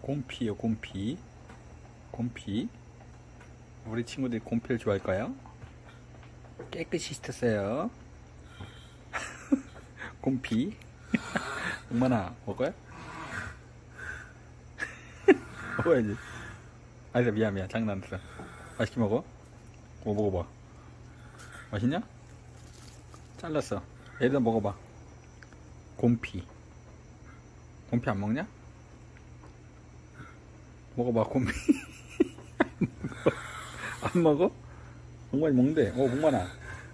곰피요, 곰피. 곰피. 우리 친구들이 곰피를 좋아할까요? 깨끗이 씻었어요. 곰피. 엄마나 먹어요? 먹어야지. 아니다, 미안 장난했어. 맛있게 먹어. 뭐 먹어봐. 맛있냐? 잘랐어. 얘도 먹어봐. 곰피. 곰피 안 먹냐? 먹어봐, 곰피. 안 먹어? 봉만이 먹는데. 봉만아.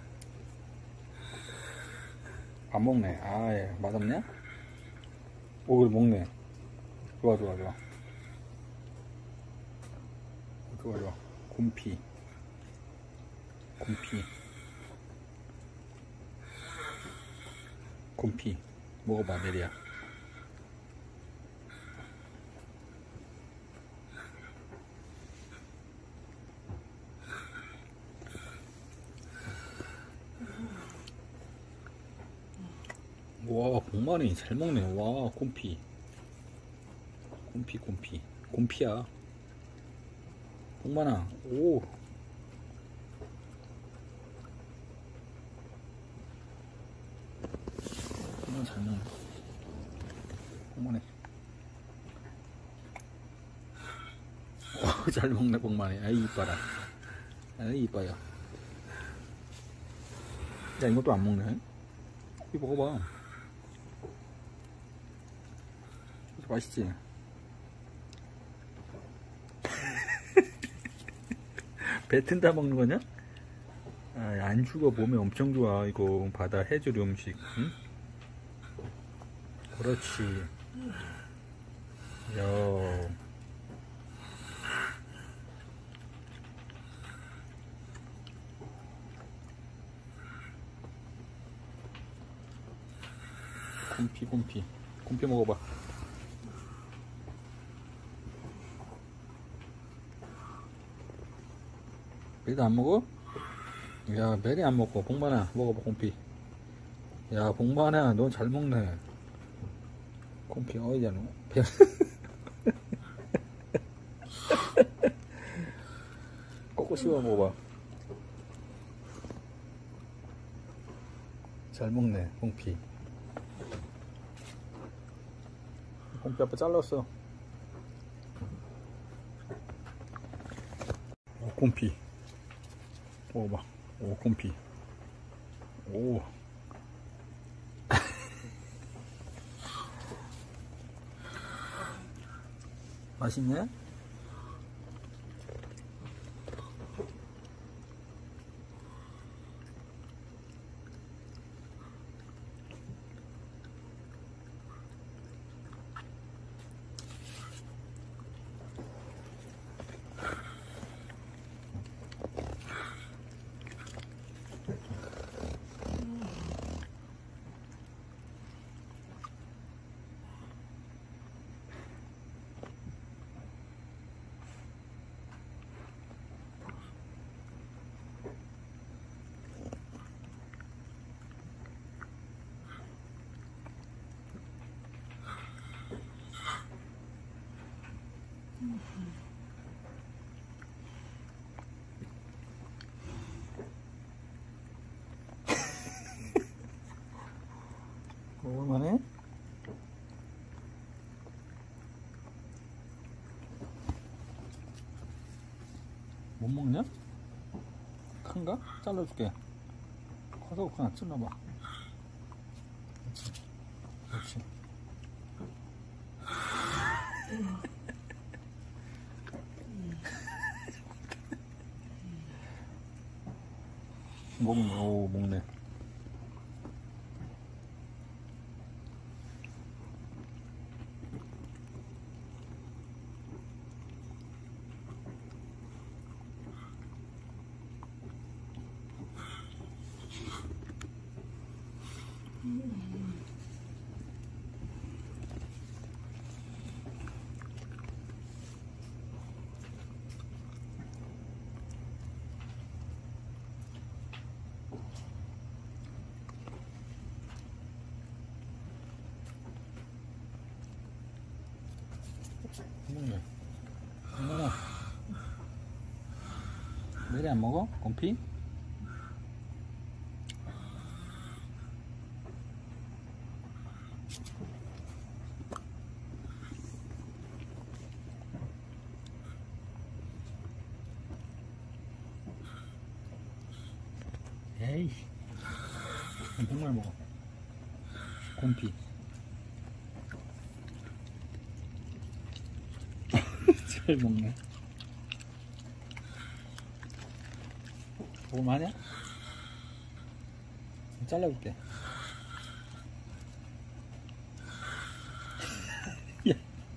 안 먹네. 예. 맛없냐? 그래, 먹네. 좋아. 좋아. 곰피. 먹어봐, 메리야. 와, 봉만이 잘 먹네. 와, 곰피. 곰피야. 봉만아, 오. 봉만 잘 먹네. 봉만이. 와, 잘 먹네, 봉만이. 아이, 이뻐라. 아이, 이뻐요. 야, 이것도 안 먹네. 이거 먹어봐. 맛있지? 뱉은다 먹는 거냐? 안 죽어. 몸에 엄청 좋아. 이거 바다 해조류 음식. 응? 그렇지. 야. 곰피 먹어봐. 메리도 안 먹어? 야, 메리 안 먹고. 봉만아, 먹어봐, 곰피. 야, 봉만아, 너 잘 먹네. 곰피, 어디야, 너? 꼬꼬 씹어 먹어봐. 잘 먹네, 곰피. 곰피 아빠 잘랐어. 곰피. 먹어봐. 곰피. 맛있네? 먹을만해? 못 먹냐? 큰가? 잘라줄게. 커서 그냥 찔러봐. 그렇지. 먹네. 먹네. 먹네. 엄마나. 메리 안 먹어? 곰피? 에이, 정말 먹어. 곰피. 잘 먹네. 먹을만하냐? 잘라볼게. 야.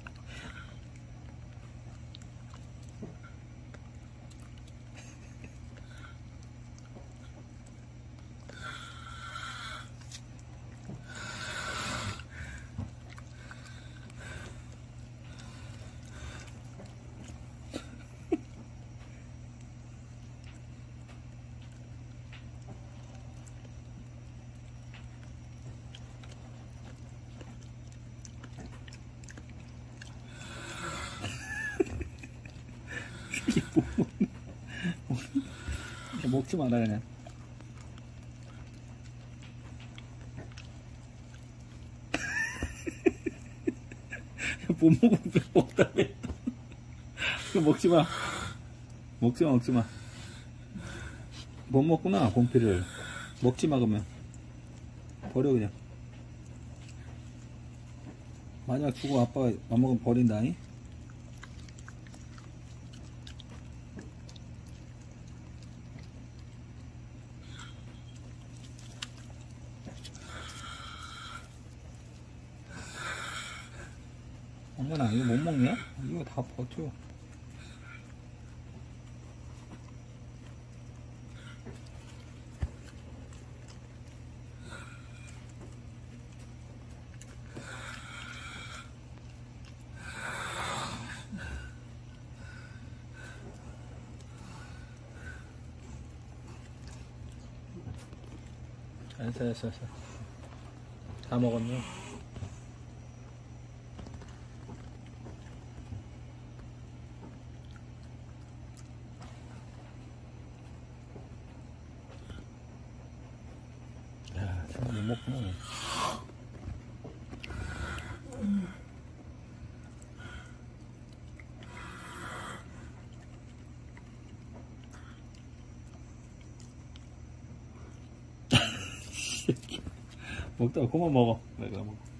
먹지 마라 그냥. 못 먹으면 먹다며. 이거 먹지 마. 먹지 마, 먹지 마. 못 먹구나, 곰피를. 먹지 마, 그러면. 버려, 그냥. 만약 주고 아빠가 안 먹으면 버린다니? 엄마나 이거 못 먹냐? 이거 다 버텨. 됐어. 다 먹었네. 야, 잘 못 먹구나. 먹다가 그만 먹어. 내가 먹어.